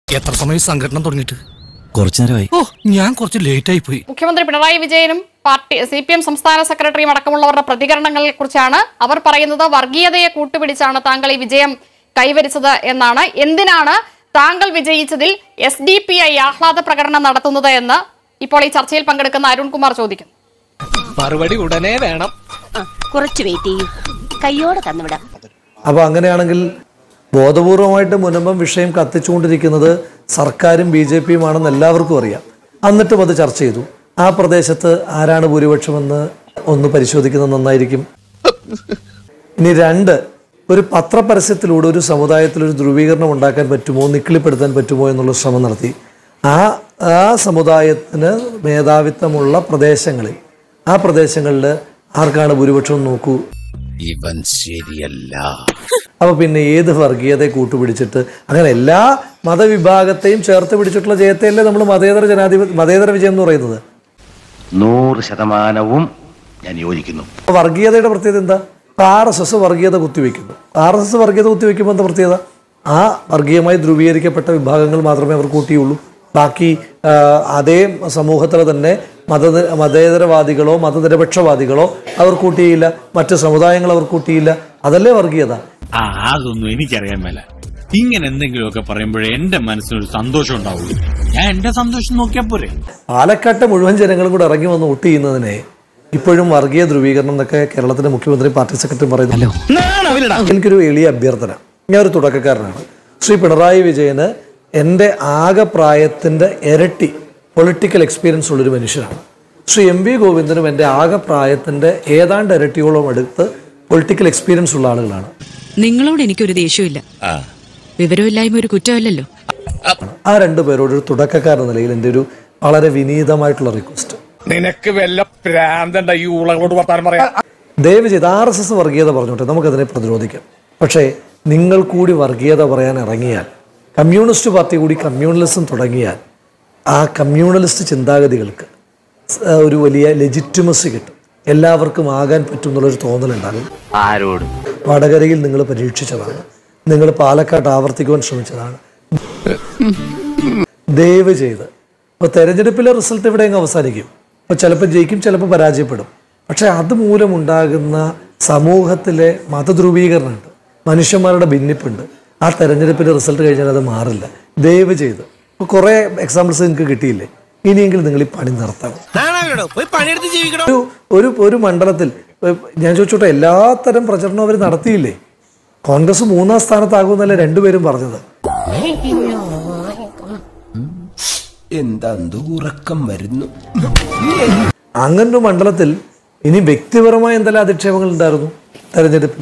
എത്ര സമയം സംഘടന തുടങ്ങിയിട്ട്? കുറച്ചു നേരമായി. ഓ, ഞാൻ കുറച്ച് ലേറ്റ് ആയി പോയി. മുഖ്യമന്ത്രി പിണറായി വിജയനും പാർട്ടി CPM സംസ്ഥാന സെക്രട്ടറിയും അടക്കമുള്ളവരുടെ പ്രതികരണങ്ങളെ കുറിച്ചാണ് അവർ പറയുന്നത്. വർഗീയതയെ കൂട്ടുപിടിച്ചാണ് താങ്കൾ ഈ വിജയം കൈവരിച്ചത് എന്നാണ്. എന്തിനാണ് താങ്കൾ വിജയിച്ചതിൽ SDPI ആഹ്ലാദ പ്രകടനം നടത്തുന്നത് എന്ന് ഇപ്പോൾ ഈ ചർച്ചയിൽ പങ്കെടുക്കുന്ന അരുൺകുമാർ ചോദിക്കുന്നു. മറുപടി ഉടനെ വേണം. കുറച്ച് വെയിറ്റ് ചെയ്യൂ, കയ്യോടെ തന്നുവിടാം. അപ്പോൾ അങ്ങനെയാണെങ്കിൽ ബോധപൂർവമായിട്ട് മുനമ്പം വിഷയം കത്തിച്ചുകൊണ്ടിരിക്കുന്നത് സർക്കാരും BJPയും ആണെന്ന് എല്ലാവർക്കും അറിയാം. എന്നിട്ടും അത് ചർച്ച ചെയ്തു. ആ പ്രദേശത്ത് ആരാണ് ഭൂരിപക്ഷമെന്ന് ഒന്ന് പരിശോധിക്കുന്നത് നന്നായിരിക്കും. ഇനി രണ്ട്, ഒരു പത്രപരസ്യത്തിലൂടെ ഒരു സമുദായത്തിലൊരു ധ്രുവീകരണം ഉണ്ടാക്കാൻ പറ്റുമോ, നിക്കിളിപ്പെടുത്താൻ പറ്റുമോ എന്നുള്ള ശ്രമം നടത്തി. ആ സമുദായത്തിന് മേധാവിത്വമുള്ള പ്രദേശങ്ങളിൽ, ആ പ്രദേശങ്ങളിൽ ആർക്കാണ് ഭൂരിപക്ഷം നോക്കൂ. ഇവൻ ശരിയല്ല. അപ്പൊ പിന്നെ ഏത് വർഗീയതയെ കൂട്ടുപിടിച്ചിട്ട് അങ്ങനെ എല്ലാ മതവിഭാഗത്തെയും ചേർത്ത് പിടിച്ചിട്ടുള്ള ജയത്തെയല്ലേ നമ്മൾ മതേതര വിജയം എന്ന് പറയുന്നത്? 100% ഞാൻ യോജിക്കുന്നു. വർഗീയതയുടെ പ്രത്യേകത എന്താ? RSS വർഗീയത കുത്തിവെക്കുന്നു. RSS വർഗീയത കുത്തിവെക്കുമ്പോൾ എന്താ പ്രത്യേകത? ആ വർഗീയമായി ധ്രുവീകരിക്കപ്പെട്ട വിഭാഗങ്ങൾ മാത്രമേ അവർ കൂട്ടിയുള്ളൂ. ബാക്കി അതേ സമൂഹത്തിലെ തന്നെ മതേതരവാദികളോ മതനിരപക്ഷവാദികളോ അവർ കൂട്ടിയില്ല, മറ്റ് സമുദായങ്ങൾ അവർ കൂട്ടിയില്ല. അതല്ലേ വർഗീയത? അതൊന്നും എനിക്കറിയാൻ മേല. ഇങ്ങനെ എന്തെങ്കിലുമൊക്കെ പറയുമ്പോഴേ എന്റെ മനസ്സിനൊരു സന്തോഷം ഉണ്ടാവുള്ളൂ. ഞാൻ എന്റെ സന്തോഷം നോക്കിയാ പോരെ. പാലക്കാട്ടെ മുഴുവൻ ജനങ്ങളും കൂടെ ഇറങ്ങി വന്ന് വോട്ട് ചെയ്യുന്നതിനെ ഇപ്പോഴും വർഗീയ ധ്രുവീകരണം എന്നൊക്കെ കേരളത്തിന്റെ മുഖ്യമന്ത്രി പാർട്ടി സെക്രട്ടറി പറയുന്നല്ലോ. എനിക്കൊരു എളിയ അഭ്യർത്ഥന. ഞാൻ ഒരു തുടക്കക്കാരനാണ്. ശ്രീ പിണറായി വിജയന് എൻ്റെ ആകെ പ്രായത്തിൻ്റെ ഇരട്ടി പൊളിറ്റിക്കൽ എക്സ്പീരിയൻസ് ഉള്ളൊരു മനുഷ്യനാണ്. ശ്രീ MV ഗോവിന്ദനും എൻ്റെ ആകെ പ്രായത്തിൻ്റെ ഏതാണ്ട് ഇരട്ടിയോളം അടുത്ത് പൊളിറ്റിക്കൽ എക്സ്പീരിയൻസ് ഉള്ള ആളുകളാണ്. നിങ്ങളോട് എനിക്കൊരു ദേഷ്യമില്ല. വിവരമില്ലായ്മ ഒരു കുറ്റമല്ലല്ലോ. ആ രണ്ടു പേരോട് ഒരു തുടക്കക്കാരൻ നിലയിൽ എൻ്റെ ഒരു വളരെ വിനീതമായിട്ടുള്ള റിക്വസ്റ്റ്. നിനക്ക് വല്ല പ്രാന്തണ്ട ഈ ഉളകളോട് വർത്താനം പറയാ. ദയവ് ചെയ്ത് RSS വർഗീയത പറഞ്ഞോട്ടെ, നമുക്കതിനെ പ്രതിരോധിക്കാം. പക്ഷേ നിങ്ങൾ കൂടി വർഗീയത പറയാൻ ഇറങ്ങിയാൽ, കമ്മ്യൂണിസ്റ്റ് പാർട്ടി കൂടി കമ്മ്യൂണലിസം തുടങ്ങിയാൽ, ആ കമ്മ്യൂണലിസ്റ്റ് ചിന്താഗതികൾക്ക് ഒരു വലിയ ലെജിറ്റിമസി കിട്ടും. എല്ലാവർക്കും ആകാൻ പറ്റും എന്നുള്ളൊരു തോന്നലുണ്ടാകും. ആരോടും വടകരയിൽ നിങ്ങൾ പരീക്ഷിച്ചതാണ്, നിങ്ങൾ പാലക്കാട്ട് ആവർത്തിക്കുവാൻ ശ്രമിച്ചതാണ്. ദയവ് ചെയ്ത് ഇപ്പോൾ തെരഞ്ഞെടുപ്പിലെ റിസൾട്ട് ഇവിടെ അങ്ങ് അവസാനിക്കും. ഇപ്പോൾ ചിലപ്പോൾ ജയിക്കും, ചിലപ്പോൾ പരാജയപ്പെടും. പക്ഷേ അതുമൂലമുണ്ടാകുന്ന സമൂഹത്തിലെ മതധ്രുവീകരണമുണ്ട്, മനുഷ്യന്മാരുടെ ഭിന്നിപ്പുണ്ട്. ആ തെരഞ്ഞെടുപ്പിൻ്റെ റിസൾട്ട് കഴിഞ്ഞാൽ അത് മാറില്ല. ദയവ് ചെയ്ത് ഇപ്പോൾ കുറേ എക്സാമ്പിൾസ് നിങ്ങൾക്ക് കിട്ടിയില്ലേ, ഇനിയെങ്കിലും നിങ്ങൾ ഈ പണി നിർത്തണം. ഒരു മണ്ഡലത്തിൽ ഞാൻ ചോദിച്ചോട്ടെ, എല്ലാത്തരം പ്രചരണം അവർ നടത്തിയില്ലേ? കോൺഗ്രസ് 3-ാം സ്ഥാനത്താകുമെന്നല്ലേ രണ്ടുപേരും പറഞ്ഞത്. എന്താ ഉറക്കം വരുന്നു? അങ്ങനൊരു മണ്ഡലത്തിൽ ഇനി വ്യക്തിപരമായ എന്തെല്ലാം അധിക്ഷേപങ്ങൾ ഉണ്ടായിരുന്നു തെരഞ്ഞെടുപ്പിൽ?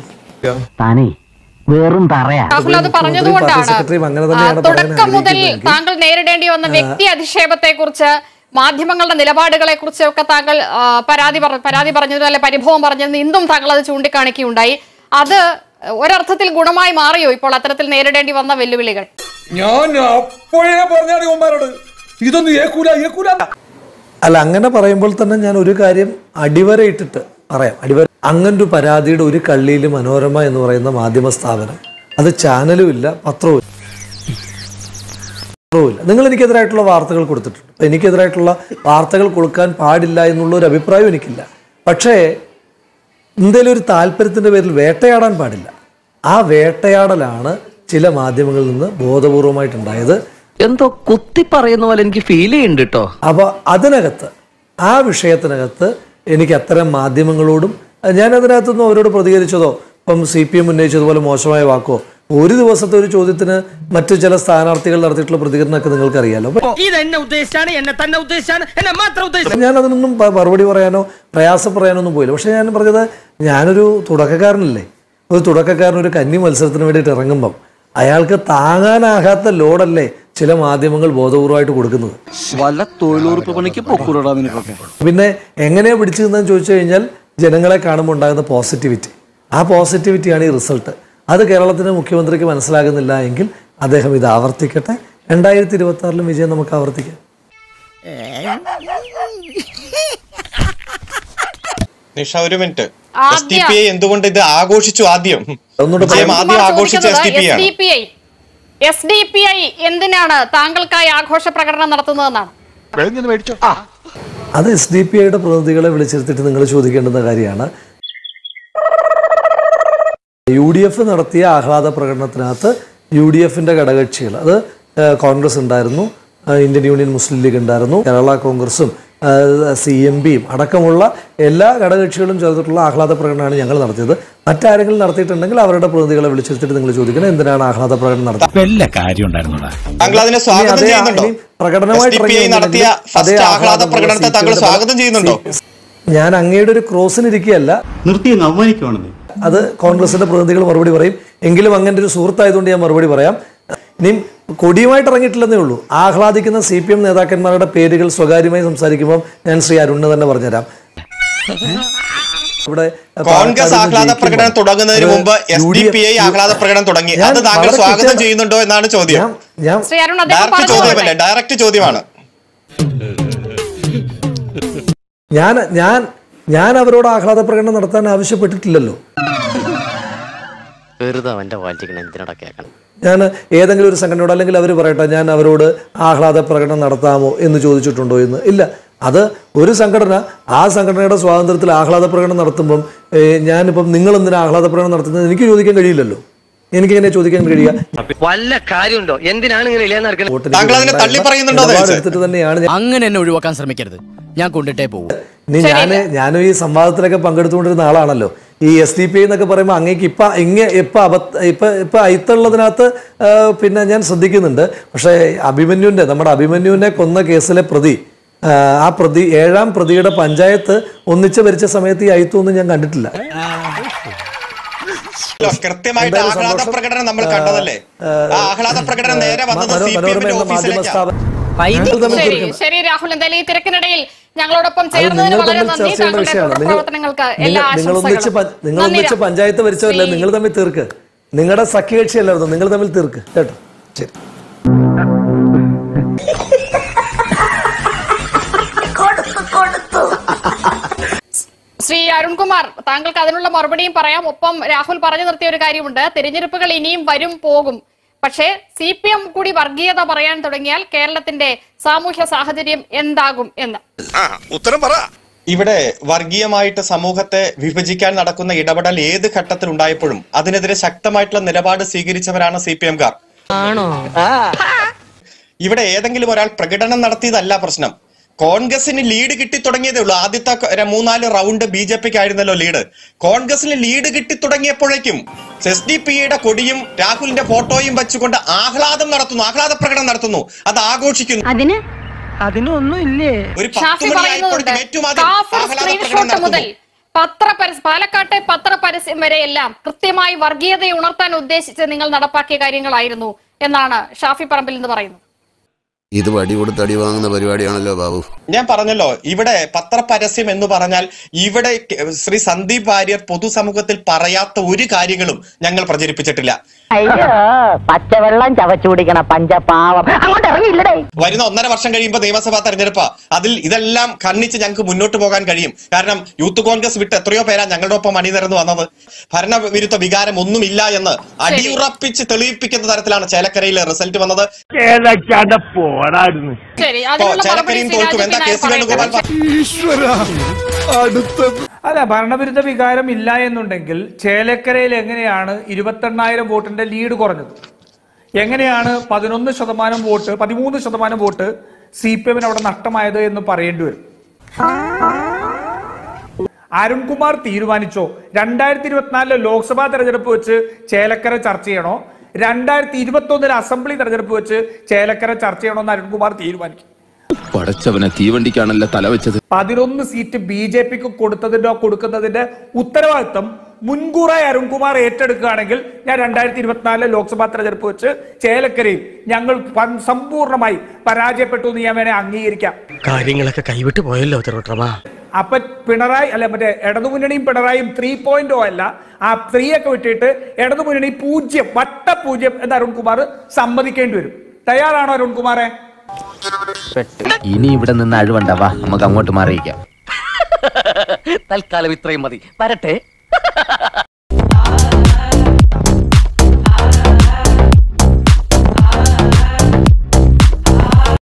രാഹുൽ അത് പറഞ്ഞതുകൊണ്ടാണ് തുടക്കം മുതൽ താങ്കൾ നേരിടേണ്ടി വന്ന വ്യക്തി അധിക്ഷേപത്തെ കുറിച്ച്, മാധ്യമങ്ങളുടെ നിലപാടുകളെ കുറിച്ചൊക്കെ താങ്കൾ പരാതി പറഞ്ഞത്, അല്ലെ പരിഭവം പറഞ്ഞത്, ഇന്നും താങ്കൾ അത് ചൂണ്ടിക്കാണിക്കുകയുണ്ടായി. അത് ഒരർത്ഥത്തിൽ ഗുണമായി മാറിയോ ഇപ്പോൾ അത്തരത്തിൽ നേരിടേണ്ടി വന്ന വെല്ലുവിളികൾ? ഞാൻ അപ്പോഴേ പറഞ്ഞോട് ഇതൊന്നും ഏക്കൂല. അല്ല, അങ്ങനെ പറയുമ്പോൾ തന്നെ ഞാൻ ഒരു കാര്യം അടിവരയിട്ടിട്ട് പറയാം. അങ്ങനൊരു പരാതിയുടെ ഒരു കള്ളിയിൽ മനോരമ എന്ന് പറയുന്ന മാധ്യമ സ്ഥാപനം, അത് ചാനലും ഇല്ല, പത്രവും ഇല്ല. നിങ്ങൾ എനിക്കെതിരായിട്ടുള്ള വാർത്തകൾ കൊടുത്തിട്ടുണ്ട്. എനിക്കെതിരായിട്ടുള്ള വാർത്തകൾ കൊടുക്കാൻ പാടില്ല എന്നുള്ള ഒരു അഭിപ്രായം എനിക്കില്ല. പക്ഷേ എന്തെങ്കിലും ഒരു താല്പര്യത്തിൻ്റെ പേരിൽ വേട്ടയാടാൻ പാടില്ല. ആ വേട്ടയാടലാണ് ചില മാധ്യമങ്ങളിൽ നിന്ന് ബോധപൂർവമായിട്ടുണ്ടായത്. എന്തോ കുത്തി പറയുന്ന പോലെ എനിക്ക് ഫീൽ ചെയ്യുന്നുണ്ട് കേട്ടോ. അപ്പോൾ അതിനകത്ത്, ആ വിഷയത്തിനകത്ത് എനിക്ക് അത്തരം മാധ്യമങ്ങളോടും ഞാൻ അതിനകത്തൊന്നും അവരോട് പ്രതികരിച്ചതോ ഇപ്പം CPM ഉന്നയിച്ചതുപോലെ മോശമായ വാക്കോ, ഒരു ദിവസത്തെ ഒരു ചോദ്യത്തിന് മറ്റു ചില സ്ഥാനാർത്ഥികൾ നടത്തിയിട്ടുള്ള പ്രതികരണമൊക്കെ നിങ്ങൾക്കറിയാലോ. ഞാൻ അതിനൊന്നും മറുപടി പറയാനോ പ്രയാസം പറയാനോ ഒന്നും പോയില്ല. പക്ഷെ ഞാൻ പറഞ്ഞത്, ഞാനൊരു തുടക്കക്കാരനല്ലേ. ഒരു തുടക്കക്കാരൻ ഒരു കന്നി മത്സരത്തിന് വേണ്ടിയിട്ട് ഇറങ്ങുമ്പം അയാൾക്ക് താങ്ങാനാകാത്ത ലോഡല്ലേ ചില മാധ്യമങ്ങൾ ബോധപൂർവമായിട്ട് കൊടുക്കുന്നത്. വല്ല തൊഴിലുറപ്പ് പണിക്ക് പൊക്കൂടാ നിനക്കൊക്കെ. പിന്നെ എങ്ങനെയാണ് പിടിച്ചു നിന്നതെന്ന് ചോദിച്ചു കഴിഞ്ഞാൽ, ജനങ്ങളെ കാണുമ്പോൾ ഉണ്ടാകുന്ന പോസിറ്റിവിറ്റി, ആ പോസിറ്റിവിറ്റിയാണ് ഈ റിസൾട്ട്. അത് കേരളത്തിൻ്റെ മുഖ്യമന്ത്രിക്ക് മനസ്സിലാകുന്നില്ല എങ്കിൽ അദ്ദേഹം ഇത് ആവർത്തിക്കട്ടെ. 2026 വിജയം നമുക്ക് ആവർത്തിക്കാം. നിഷ, ഒരു മിനിറ്റ്. SDPI എന്തുകൊണ്ട് ഇത് ആഘോഷിച്ചു? ആദ്യം ആഘോഷിച്ച SDPI ആണ്. SDPI എന്തിനാണ് താങ്കൾക്കായി ആഘോഷ പ്രകടനം നടത്തുന്നതെന്നാണ്? അത് SDPIയുടെ പ്രതിനിധികളെ വിളിച്ചിരുത്തിട്ട് നിങ്ങൾ ചോദിക്കേണ്ടുന്ന കാര്യമാണ്. UDF നടത്തിയ ആഹ്ലാദ പ്രകടനത്തിനകത്ത് UDFന്റെ ഘടകകക്ഷികൾ, അത് കോൺഗ്രസ് ഉണ്ടായിരുന്നു, ഇന്ത്യൻ യൂണിയൻ മുസ്ലിം ലീഗ് ഉണ്ടായിരുന്നു, കേരള കോൺഗ്രസും CMBയും അടക്കമുള്ള എല്ലാ ഘടകകക്ഷികളും ചേർത്തിട്ടുള്ള ആഹ്ലാദ പ്രകടനമാണ് ഞങ്ങൾ നടത്തിയത്. മറ്റാരെങ്കിലും നടത്തിയിട്ടുണ്ടെങ്കിൽ അവരുടെ പ്രതിനിധികളെ വിളിച്ചെടുത്തിട്ട് നിങ്ങൾ ചോദിക്കണം എന്തിനാണ് ആഹ്ലാദ പ്രകടനം നടത്തുന്നത്. ഞാൻ അങ്ങയുടെ ഒരു ക്രോസിനിരിക്കുകയല്ല, അത് കോൺഗ്രസിന്റെ പ്രതിനിധികൾ മറുപടി പറയും. എങ്കിലും അങ്ങനെ ഒരു സുഹൃത്തായതുകൊണ്ട് ഞാൻ മറുപടി പറയാം. ഇനിയും കൊടിയുമായിട്ട് ഇറങ്ങിയിട്ടില്ലെന്നേ ഉള്ളൂ. ആഹ്ലാദിക്കുന്ന CPM നേതാക്കന്മാരുടെ പേരുകൾ സ്വകാര്യമായി സംസാരിക്കുമ്പോൾ ഞാൻ ശ്രീ അരുണിന് തന്നെ പറഞ്ഞുതരാം. ഇവിടെ കോൺഗ്രസ് ആഹ്ലാദ പ്രകടനം തുടങ്ങുന്നതിന് മുമ്പ് SDPI ആഹ്ലാദ പ്രകടനം തുടങ്ങി. അത് താങ്കൾ സ്വാഗതം ചെയ്യുന്നുണ്ടോ എന്നാണ് ചോദ്യം. ഡയറക്റ്റ് ചോദ്യമാണ്. ഞാൻ അവരോട് ആഹ്ലാദ പ്രകടനം നടത്താൻ ആവശ്യപ്പെട്ടിട്ടില്ലല്ലോ. ഞാൻ ഏതെങ്കിലും ഒരു സംഘടനയോട്, അല്ലെങ്കിൽ അവർ പറയട്ടെ ഞാൻ അവരോട് ആഹ്ലാദ പ്രകടനം നടത്താമോ എന്ന് ചോദിച്ചിട്ടുണ്ടോ എന്ന്. ഇല്ല. അത് ഒരു സംഘടന ആ സംഘടനയുടെ സ്വാതന്ത്ര്യത്തിൽ ആഹ്ലാദ പ്രകടനം നടത്തുമ്പം ഞാനിപ്പം നിങ്ങൾ എന്തിനാ ആഹ്ലാദ പ്രകടനം നടത്തുന്നത് എനിക്ക് ചോദിക്കാൻ കഴിയില്ലല്ലോ. എനിക്കെങ്ങനെ ചോദിക്കാൻ കഴിയുക? വല്ല കാര്യമുണ്ടോ? എന്തിനാണ് എടുത്തിട്ട് തന്നെയാണ് അങ്ങനെ എന്നെ ഒഴിവാക്കാൻ ശ്രമിക്കരുത്, ഞാൻ കൊണ്ടിട്ടേ പോകും. ഇനി ഞാനും ഈ സംവാദത്തിലൊക്കെ പങ്കെടുത്തുകൊണ്ടിരുന്ന ആളാണല്ലോ. ഈ SDPI എന്നൊക്കെ പറയുമ്പോൾ അങ്ങേക്ക് ഇപ്പൊ അയിത്തുള്ളതിനകത്ത് പിന്നെ ഞാൻ ശ്രദ്ധിക്കുന്നുണ്ട്. പക്ഷേ നമ്മുടെ അഭിമന്യുവിനെ കൊന്ന കേസിലെ പ്രതി, ആ പ്രതി 7ാം പ്രതിയുടെ പഞ്ചായത്ത് ഒന്നിച്ച് ഭരിച്ച സമയത്ത് ഈ അയിത്തൊന്നും ഞാൻ കണ്ടിട്ടില്ല. കൃത്യമായിട്ട് ആഹ്ലാദ പ്രകടനം നമ്മൾ കണ്ടതല്ലേ? ആഹ്ലാദ പ്രകടനം നേരെ വന്നത് CPMന്റെ ഓഫീസിലേക്കാണ്. ശരി രാഹുൽ, എന്തായാലും ഈ തിരക്കിനിടയിൽ ഞങ്ങളോടൊപ്പം ചേർന്നതിന് വളരെ നന്ദി. പ്രവർത്തനങ്ങൾക്ക് എല്ലാ ആശംസകളും. നിങ്ങൾ ഒന്നിച്ച് പഞ്ചായത്ത് ഭരിച്ചവരല്ലേ, നിങ്ങൾ തമ്മിൽ തീർക്ക്. നിങ്ങളുടെ സഖ്യകക്ഷിയല്ലായിരുന്നു, നിങ്ങൾ തമ്മിൽ തീർക്ക് കേട്ടോ. ശരി. ശ്രീ അരുൺകുമാർ, താങ്കൾക്ക് അതിനുള്ള മറുപടിയും പറയാം. ഒപ്പം രാഹുൽ പറഞ്ഞു നിർത്തിയ ഒരു കാര്യമുണ്ട്, തിരഞ്ഞെടുപ്പുകൾ ഇനിയും വരും പോകും. പക്ഷേ CPM കൂടി വർഗീയത പറയാൻ തുടങ്ങിയാൽ കേരളത്തിന്റെ സാമൂഹ്യ സാഹചര്യം എന്താകും എന്ന്. ഉത്തരം പറ. ഇവിടെ വർഗീയമായിട്ട് സമൂഹത്തെ വിഭജിക്കാൻ നടക്കുന്ന ഇടപെടൽ ഏത് ഘട്ടത്തിൽ ഉണ്ടായപ്പോഴും അതിനെതിരെ ശക്തമായിട്ടുള്ള നിലപാട് സ്വീകരിച്ചവരാണ് CPMകാർ. ഇവിടെ ഏതെങ്കിലും ഒരാൾ പ്രകടനം നടത്തിയതല്ല പ്രശ്നം. കോൺഗ്രസിന് ലീഡ് കിട്ടി തുടങ്ങിയതേ ഉള്ളൂ. ആദ്യത്തെ 3-4 റൗണ്ട് BJPക്ക് ആയിരുന്നല്ലോ ലീഡ്. കോൺഗ്രസിന് ലീഡ് കിട്ടി തുടങ്ങിയപ്പോഴേക്കും SDPIയുടെ കൊടിയും രാഹുലിന്റെ ഫോട്ടോയും വെച്ചുകൊണ്ട് ആഹ്ലാദം നടത്തുന്നു, ആഹ്ലാദ പ്രകടനം നടത്തുന്നു, അത് ആഘോഷിക്കുന്നു. അതിനൊന്നും ഇല്ലേ? ഒരു 10 മണിയായപ്പോഴേക്കും ഏറ്റവും ആദ്യം ആഹ്ലാദ മുതൽ പാലക്കാട്ടെ പത്രപരസ്യം വരെയെല്ലാം കൃത്യമായി വർഗീയതയെ ഉണർത്താൻ ഉദ്ദേശിച്ച് നിങ്ങൾ നടപ്പാക്കിയ കാര്യങ്ങളായിരുന്നു എന്നാണ് ഷാഫി പറമ്പിൽ എന്ന് പറയുന്നത്. ഇത് വടി കൊടുത്ത് അടി വാങ്ങുന്ന പരിപാടിയാണല്ലോ ബാബു. ഞാൻ പറഞ്ഞല്ലോ, ഇവിടെ പത്രപരസ്യം എന്ന് പറഞ്ഞാൽ ഇവിടെ ശ്രീ സന്ദീപ് വാര്യർ പൊതുസമൂഹത്തിൽ പറയാത്ത ഒരു കാര്യങ്ങളും ഞങ്ങൾ പ്രചരിപ്പിച്ചിട്ടില്ല. പച്ചവെള്ളം ചവച്ചു കുടിക്കണ പഞ്ചപാവം അങ്ങോട്ട് ഇറങ്ങിയില്ലേ. വരുന്ന 1.5 വർഷം കഴിയുമ്പോൾ നിയമസഭാ തെരഞ്ഞെടുപ്പാ. അതിൽ ഇതെല്ലാം ഖണ്ഡിച്ച് ഞങ്ങൾക്ക് മുന്നോട്ട് പോകാൻ കഴിയും. കാരണം യൂത്ത് കോൺഗ്രസ് വിട്ട് എത്രയോ പേരാ ഞങ്ങളുടെ ഒപ്പം അണിനിരന്ന് വന്നത്. ഭരണവിരുദ്ധ വികാരം ഒന്നുമില്ല എന്ന് അടിയുറപ്പിച്ച് തെളിയിപ്പിക്കുന്ന തരത്തിലാണ് ചേലക്കരയിലെ റിസൾട്ട് വന്നത്. ചേലക്കരയും തോൽക്കും. എന്താ കേസ് വേണുഗോപാൽ? അല്ല, ഭരണവിരുദ്ധ വികാരം ഇല്ല എന്നുണ്ടെങ്കിൽ ചേലക്കരയിൽ എങ്ങനെയാണ് 28,000 വോട്ടിന്റെ ലീഡ് കുറഞ്ഞത്? എങ്ങനെയാണ് 13% വോട്ട് CPM അവിടെ നഷ്ടമായത് എന്ന് പറയേണ്ടി വരും. അരുൺകുമാർ തീരുമാനിച്ചോ 2024 ലോക്സഭാ തെരഞ്ഞെടുപ്പ് വെച്ച് ചേലക്കര ചർച്ച ചെയ്യണോ, 2021 അസംബ്ലി തെരഞ്ഞെടുപ്പ് വെച്ച് ചേലക്കര ചർച്ച ചെയ്യണോ എന്ന് അരുൺകുമാർ തീരുമാനിക്കും. പടച്ചവനെ തീവണ്ടിക്കാണല്ലോ തല വെച്ചത്. 11 സീറ്റ് BJPക്ക് കൊടുക്കുന്നതിന്റെ ഉത്തരവാദിത്വം മുൻകൂറായി അരുൺകുമാർ ഏറ്റെടുക്കുകയാണെങ്കിൽ ഞാൻ 2024 ലോക്സഭാ തെരഞ്ഞെടുപ്പ് വെച്ച് ചേലക്കരയിൽ ഞങ്ങൾ സമ്പൂർണ്ണമായി പരാജയപ്പെട്ടു എന്ന് ഞാൻ വേണേ അംഗീകരിക്കാം. കാര്യങ്ങളൊക്കെ കൈവിട്ട് പോയല്ലോ തിരുവട്ടമാ. അപ്പൊ പിണറായി അല്ല, മറ്റേ ഇടതുമുന്നണിയും പിണറായിയും 3.0 അല്ല, ആ 3 ഒക്കെ വിട്ടിട്ട് ഇടതുമുന്നണി 0 0 എന്ന് അരുൺകുമാർ സമ്മതിക്കേണ്ടി വരും. തയ്യാറാണോ അരുൺകുമാറെ? ഇനി ഇവിടെ നിന്ന് അഴിവണ്ടാവാ, നമുക്ക് അങ്ങോട്ട് മാറിയിക്കാം. തൽക്കാലം ഇത്രയും മതി. വരട്ടെ.